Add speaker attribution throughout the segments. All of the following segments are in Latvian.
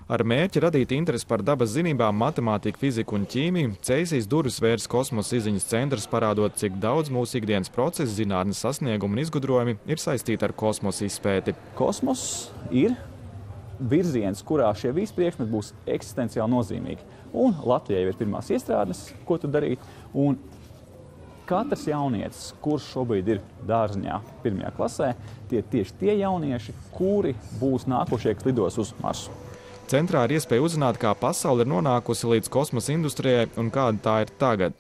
Speaker 1: Ar mērķi radīt interesi par dabas zinībām, matemātiku, fiziku un ķīmiju, Ceisijas durvis vērs Kosmosa izziņas centrs, parādot, cik daudz mūsu ikdienas procesu, zinātnes sasniegumi un izgudrojumi ir saistīti ar kosmosa izpēti.
Speaker 2: Kosmos ir virziens, kurā šie visi priekšmeti būs eksistenciāli nozīmīgi. Un Latvijai ir pirmās iestrādes, ko tur darīt. Un katrs jaunietis, kurš šobrīd ir dārziņā 1. klasē, tieši tie jaunieši, kuri būs nākošie, kas lidos uz Marsu.
Speaker 1: Centrā ir iespēja uzzināt, kā pasaule ir nonākusi līdz kosmosa industrijai un kāda tā ir tagad.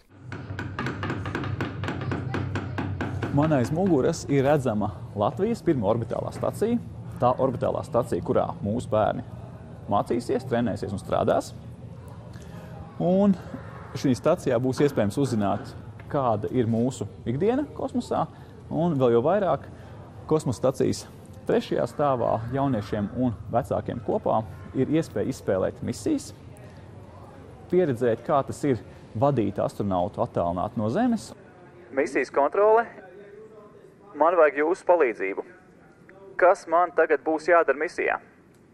Speaker 2: Man aiz muguras ir redzama Latvijas pirmā orbitālā stacija. Tā orbitālā stacija, kurā mūsu bērni mācīsies, trenēsies un strādās. Un šī stacijā būs iespējams uzzināt, kāda ir mūsu ikdiena kosmosā. Un vēl jau vairāk kosmosa stacijas 3. stāvā jauniešiem un vecākiem kopā ir iespēja izspēlēt misijas, pieredzēt, kā tas ir vadīt astronautu attālināt no Zemes. Misijas kontrole. Man vajag jūsu palīdzību. Kas man tagad būs jādara misijā?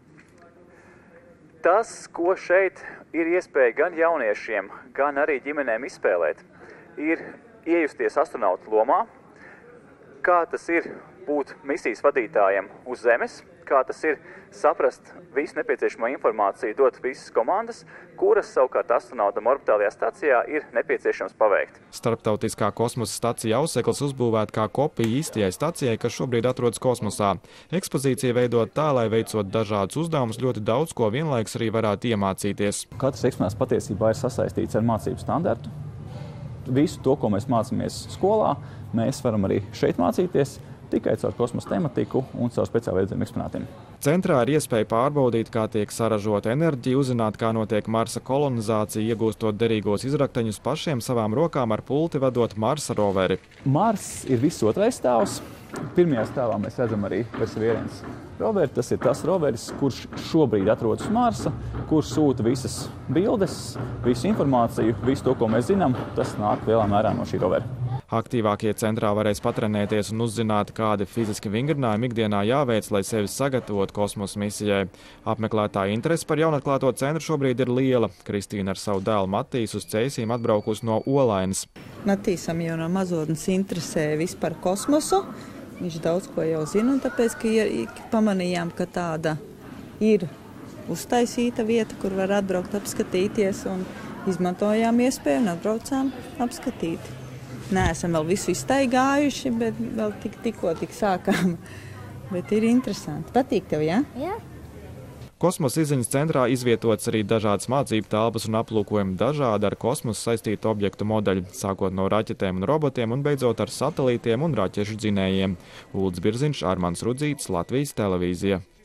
Speaker 2: Tas, ko šeit ir iespēja gan jauniešiem, gan arī ģimenēm izspēlēt, ir iejusties astronautu lomā, kā tas ir būt misijas vadītājiem uz Zemes, kā tas ir saprast visu nepieciešamo informāciju, dot visas komandas, kuras savukārt astronautam orbitālajā stacijā ir nepieciešams paveikt.
Speaker 1: Starptautiskā kosmosa stacija Ausekls uzbūvēta kā kopija īstajai stacijai, kas šobrīd atrodas kosmosā. Ekspozīcija veidot tā, lai veicot dažādus uzdevumus, ļoti daudz ko vienlaikus arī varētu iemācīties. Katrs
Speaker 2: eksponāts patiesībā ir sasaistīts ar mācību standartu. Visu to, ko mēs mācāmies skolā, mēs varam arī šeit mācīties, tikai caur kosmosa tematiku un caur speciāli veidotajiem eksponātiem.
Speaker 1: Centrā ir iespēja pārbaudīt, kā tiek saražota enerģija, uzzināt, kā notiek Marsa kolonizācija, iegūstot derīgos izrakteņus pašiem savām rokām ar pulti vadot Marsa roveri.
Speaker 2: Mars ir viss 2. stāvs. 1. stāvā mēs redzam arī Perseverance roveri. Tas ir tas roveris, kurš šobrīd atrodas uz Marsa, kurš sūta visas bildes, visu informāciju, visu to, ko mēs zinām, tas nāk lielā mērā no šī rovera.
Speaker 1: Aktīvākie centrā varēs patrenēties un uzzināt, kādi fiziski vingrinājumi ikdienā jāveic, lai sevi sagatavotu kosmosa misijai. Apmeklētāja interese par jaunatklāto centru šobrīd ir liela. Kristīna ar savu dēlu Matīsu uz Ceisīm atbraukusi no Olainas.
Speaker 3: Matīsam jau no mazotnes interesē vispār kosmosu. Viņš daudz ko jau zina, un tāpēc, ka pamanījām, ka tāda ir uztaisīta vieta, kur var atbraukt apskatīties, un izmantojām iespēju un atbraucām apskatīt. Neesam vēl visu iztaigājuši, bet vēl tikko sākām. Bet ir interesanti. Patīk tev, jā?
Speaker 4: Jā.
Speaker 1: Kosmosa izziņas centrā izvietots arī dažādas mācību telpas un aplūkojumi dažādi ar kosmosu saistītu objektu modeļi, sākot no raķetēm un robotiem un beidzot ar satelītiem un raķešu dzinējiem. Uldis Birziņš, Armands Rudzītis, Latvijas televīzija.